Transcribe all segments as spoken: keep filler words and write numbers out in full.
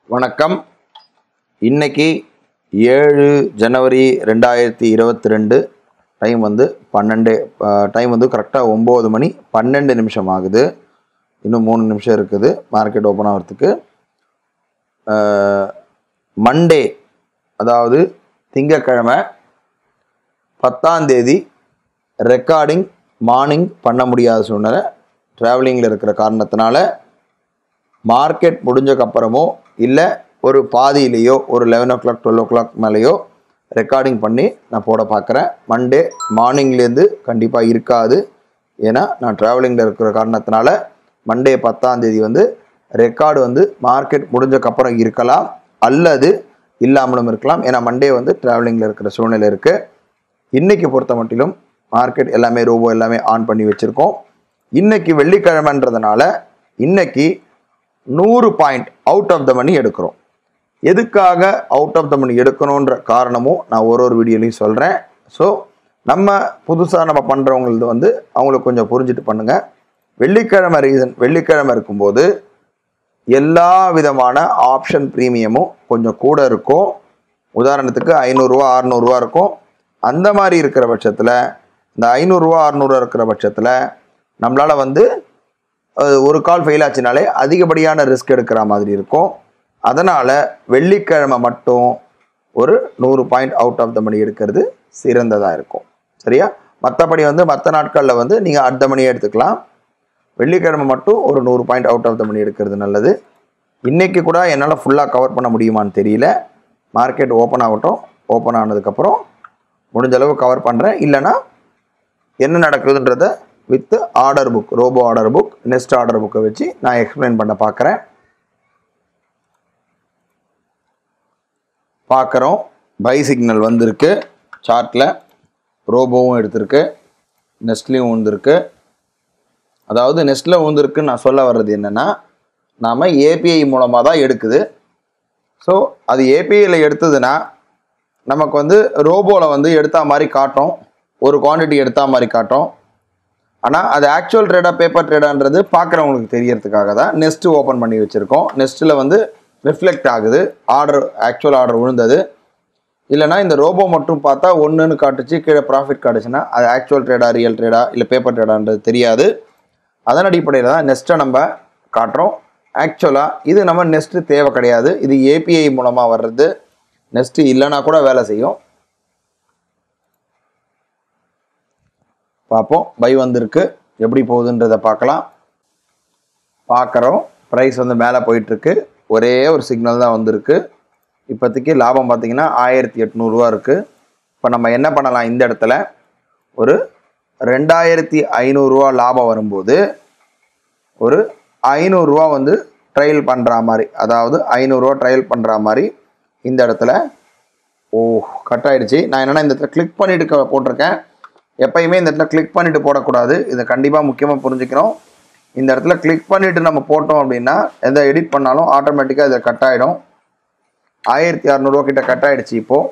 வணக்கம். இன்னைக்கு ஏழு ஜனவரி ரெண்டாயிரத்தி இருபத்தி ரெண்டு. டைம் வந்து பன்னெண்டு டைம் வந்து கரெக்டாக ஒம்பது மணி பன்னெண்டு நிமிஷம் ஆகுது. இன்னும் மூணு நிமிஷம் இருக்குது மார்க்கெட் ஓப்பன் ஆகிறதுக்கு. மண்டே அதாவது திங்கக்கிழமை பத்தாம் தேதி ரெக்கார்டிங் மார்னிங் பண்ண முடியாத சூழ்நிலை. ட்ராவலிங்கில் இருக்கிற காரணத்தினால மார்க்கெட் முடிஞ்சக்கப்புறமோ இல்லை ஒரு பாதியிலேயோ ஒரு eleven o'clock twelve o'clock மேலேயோ ரெக்கார்டிங் பண்ணி நான் போட பார்க்குறேன். மண்டே மார்னிங்லேருந்து கண்டிப்பாக இருக்காது. ஏன்னா நான் ட்ராவலிங்கில் இருக்கிற காரணத்தினால மண்டே பத்தாம் தேதி வந்து ரெக்கார்டு வந்து மார்க்கெட் முடிஞ்சக்கப்புறம் இருக்கலாம் அல்லது இல்லாமலும் இருக்கலாம். ஏன்னா மண்டே வந்து ட்ராவலிங்கில் இருக்கிற சூழ்நிலை இருக்குது. இன்றைக்கி பொறுத்த மட்டிலும் மார்க்கெட் எல்லாமே ரோபோ எல்லாமே ஆன் பண்ணி வச்சுருக்கோம். இன்றைக்கி வெள்ளிக்கிழமைன்றதுனால இன்றைக்கி நூறு point out of the money எடுக்கிறோம். எதுக்காக அவுட் ஆஃப் த மணி எடுக்கணுன்ற காரணமும் நான் ஒரு ஒரு வீடியோலையும் சொல்கிறேன். ஸோ நம்ம புதுசாக நம்ம பண்ணுறவங்களது வந்து அவங்களுக்கு கொஞ்சம் புரிஞ்சுட்டு பண்ணுங்கள். வெள்ளிக்கிழமை ரீசன் வெள்ளிக்கிழமை இருக்கும்போது எல்லா விதமான ஆப்ஷன் ப்ரீமியமும் கொஞ்சம் கூட இருக்கும். உதாரணத்துக்கு ஐநூறுரூவா அறநூறுவா இருக்கும். அந்த மாதிரி இருக்கிற பட்சத்தில் இந்த ஐநூறுரூவா அறநூறுவா இருக்கிற பட்சத்தில் நம்மளால் வந்து ஒரு கால் ஃபெயில் ஆச்சுனாலே அதிகப்படியான ரிஸ்க் எடுக்கிற மாதிரி இருக்கும். அதனால் வெள்ளிக்கிழமை மட்டும் ஒரு நூறு point out of the money எடுக்கிறது சிறந்ததாக இருக்கும். சரியா? மற்றபடி வந்து மற்ற நாட்களில் வந்து நீங்கள் அடுத்த மணியை எடுத்துக்கலாம். வெள்ளிக்கிழமை மட்டும் ஒரு நூறு point out of the money எடுக்கிறது நல்லது. இன்றைக்கி கூட என்னால் ஃபுல்லாக கவர் பண்ண முடியுமான்னு தெரியல. மார்க்கெட் ஓப்பன் ஆகட்டும். ஓப்பன் ஆனதுக்கப்புறம் முடிஞ்ச அளவு கவர் பண்ணுறேன். இல்லைனா என்ன நடக்குதுன்றதை with order book robo order book next order புக்கை வச்சு நான் எக்ஸ்பிளைன் பண்ண பார்க்குறேன். பார்க்குறோம் பை சிக்னல் வந்திருக்கு. சார்ட்டில் ரோபோவும் எடுத்திருக்கு, நெஸ்ட்லேயும் வந்துருக்கு. அதாவது நெஸ்ட்டில் வந்துருக்குன்னு நான் சொல்ல வர்றது என்னென்னா, நாம் ஏபிஐ மூலமாக தான் எடுக்குது. ஸோ அது ஏபிஐயில் எடுத்ததுன்னா நமக்கு வந்து ரோபோவில் வந்து எடுத்தா மாதிரி காட்டும், ஒரு குவான்டிட்டி எடுத்தா மாதிரி காட்டும். ஆனால் அது ஆக்சுவல் ட்ரேடாக பேப்பர் ட்ரேடான்றது பார்க்குறவங்களுக்கு தெரியறதுக்காக தான் நெஸ்ட்டு ஓப்பன் பண்ணி வச்சுருக்கோம். நெஸ்ட்டில் வந்து ரிஃப்ளெக்ட் ஆகுது ஆர்டர், ஆக்சுவல் ஆர்டர் விழுந்தது. இல்லைனா இந்த ரோபோ மட்டும் பார்த்தா ஒன்றுன்னு காட்டுச்சு, கீழே ப்ராஃபிட் காட்டுச்சுன்னா அது ஆக்சுவல் ட்ரேடா ரியல் ட்ரேடா இல்லை பேப்பர் ட்ரேடான்றது தெரியாது. அதன் அடிப்படையில் தான் நெஸ்ட்டை நம்ம காட்டுறோம். ஆக்சுவலாக இது நம்ம நெஸ்ட்டு தேவை கிடையாது. இது ஏபிஐ மூலமாக வர்றது. நெஸ்ட்டு இல்லைனா கூட வேலை செய்யும். பார்ப்போம். பை வந்திருக்கு, எப்படி போகுதுன்றதை பார்க்கலாம். பார்க்குறோம் ப்ரைஸ் வந்து மேலே போயிட்டுருக்கு. ஒரே ஒரு சிக்னல் தான் வந்திருக்கு. இப்போதைக்கு லாபம் பார்த்திங்கன்னா ஆயிரத்தி எட்நூறுரூவா இருக்குது. இப்போ நம்ம என்ன பண்ணலாம், இந்த இடத்துல ஒரு ரெண்டாயிரத்தி ஐநூறுரூவா லாபம் வரும்போது ஒரு ஐநூறுரூவா வந்து ட்ரையல் பண்ணுற மாதிரி, அதாவது ஐநூறுரூவா ட்ரையல் பண்ணுற மாதிரி இந்த இடத்துல ஓ கட் ஆகிடுச்சு. நான் என்னென்னா இந்த இடத்துல கிளிக் பண்ணிவிட்டு போட்டிருக்கேன். எப்பயுமே இந்த இடத்துல கிளிக் பண்ணிவிட்டு போடக்கூடாது. இதை கண்டிப்பாக முக்கியமாக புரிஞ்சுக்கணும். இந்த இடத்துல கிளிக் பண்ணிவிட்டு நம்ம போட்டோம் அப்படின்னா எதை எடிட் பண்ணாலும் ஆட்டோமேட்டிக்காக இதை கட் ஆகிடும். ஆயிரத்தி அறநூறுவா கிட்ட கட் ஆகிடுச்சு. இப்போது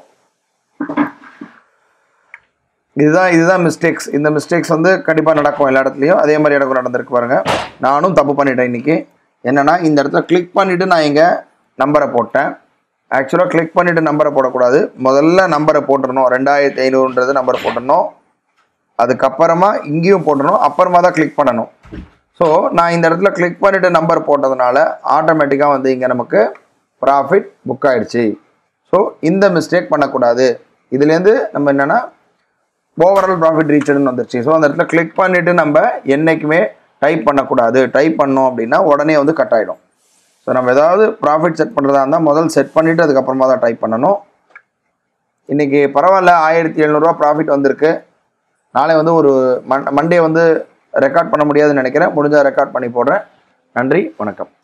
இதுதான் இதுதான் மிஸ்டேக்ஸ். இந்த மிஸ்டேக்ஸ் வந்து கண்டிப்பாக நடக்கும் எல்லா இடத்துலையும். அதே மாதிரி எனக்கு நடந்திருக்கு பாருங்கள். நானும் தப்பு பண்ணிட்டேன் இன்றைக்கி. என்னென்னா இந்த இடத்துல கிளிக் பண்ணிவிட்டு நான் இங்கே நம்பரை போட்டேன். ஆக்சுவலாக கிளிக் பண்ணிவிட்டு நம்பரை போடக்கூடாது. முதல்ல நம்பரை போட்டுடணும். ரெண்டாயிரத்தி ஐநூறுன்றது நம்பரை போட்டுடணும். அதுக்கப்புறமா இங்கேயும் போட்டணும். அப்புறமா தான் கிளிக் பண்ணணும். ஸோ நான் இந்த இடத்துல கிளிக் பண்ணிவிட்டு நம்பர் போட்டதுனால ஆட்டோமேட்டிக்காக வந்து இங்கே நமக்கு ப்ராஃபிட் புக் ஆகிடுச்சு. ஸோ இந்த மிஸ்டேக் பண்ணக்கூடாது. இதுலேருந்து நம்ம என்னென்னா ஓவரால் ப்ராஃபிட் ரீச்சர்னு வந்துருச்சு. ஸோ அந்த இடத்துல கிளிக் பண்ணிவிட்டு நம்ம என்றைக்குமே டைப் பண்ணக்கூடாது. டைப் பண்ணோம் அப்படின்னா உடனே வந்து கட் ஆகிடும். ஸோ நம்ம ஏதாவது ப்ராஃபிட் செட் பண்ணுறதா இருந்தால் முதல் செட் பண்ணிவிட்டு அதுக்கப்புறமா தான் டைப் பண்ணணும். இன்றைக்கி பரவாயில்ல, ஆயிரத்தி எழுநூறுவா ப்ராஃபிட் வந்திருக்கு. நாளை வந்து ஒரு மண் மண்டே வந்து ரெக்கார்ட் பண்ண முடியாதுன்னு நினைக்கிறேன். முடிஞ்சால் ரெக்கார்ட் பண்ணி போடுறேன். நன்றி, வணக்கம்.